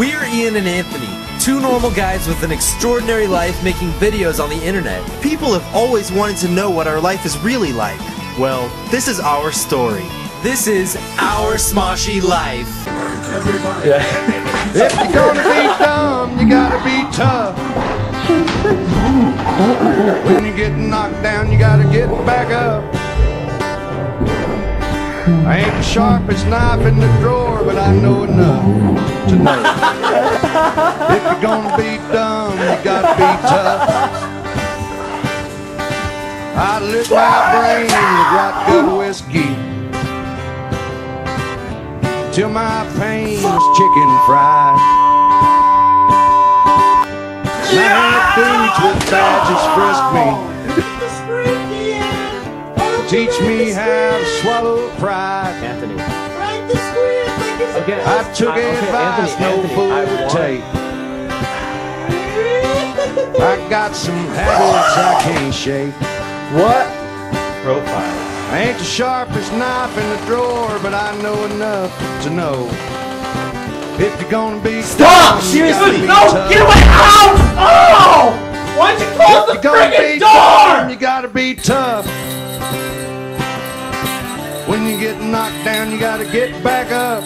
We're Ian and Anthony, two normal guys with an extraordinary life making videos on the internet. People have always wanted to know what our life is really like. Well, this is our story. This is our Smoshy life. If you're gonna be dumb, you gotta be tough. When you get knocked down, you gotta get back up. I ain't the sharpest knife in the drawer, but I know enough to know. If you're gonna be dumb, you gotta be tough. I lick my brain with rot gut whiskey till my pain is chicken fried. My dudes with badges frisk me, teach me how to swallow pride. Anthony. I took advice no fool would take. I got some habits I can't shake. What? Profile. I ain't the sharpest knife in the drawer, but I know enough to know. If you're gonna be Stop! dumb, Seriously! you No! gotta be tough. Get away! Ow! Oh! Why'd you close If the you're gonna be friggin' dumb, door? you gotta be tough. When you get knocked down, you gotta get back up.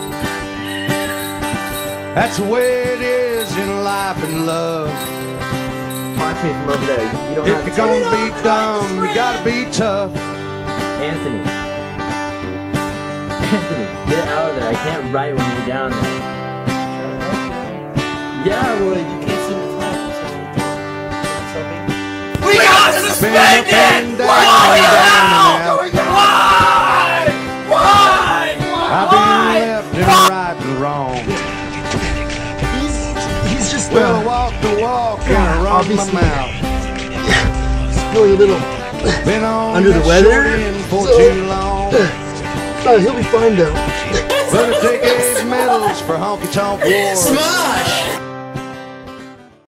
That's the way it is in life and love. Watch me from over there. You don't If have you're to. gonna be dumb, you gotta be tough. Anthony. Anthony, get out of there. I can't write when you're down there. Yeah, well, you can't see the time. We got suspended! Why? Why? I've been left and right and wrong. He's just Well, I walked the walk and I run my mouth. feeling a little Been on under the that weather, short end for so- too long. he'll be fine though. Better take his medals for honky tonk war. Smosh!